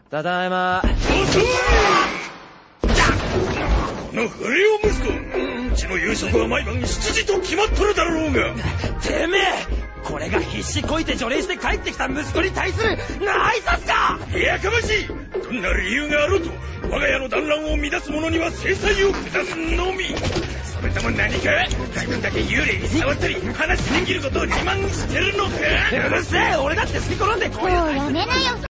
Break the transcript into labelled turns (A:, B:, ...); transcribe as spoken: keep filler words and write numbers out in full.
A: ただいま。
B: 遅い！この不良息子、うちの夕食は毎晩しちじと決まっとるだろうが。
A: てめえ、これが必死こいて除霊して帰ってきた息子に対する挨拶か！
B: やかましい！どんな理由があろうと我が家の団らんを乱す者には制裁を下すのみ。それとも何か自分だけ幽霊に触ったり話できることを自慢してるのか。
A: うるせえ、俺だって好き好んでこういう。
C: もうやめなよ。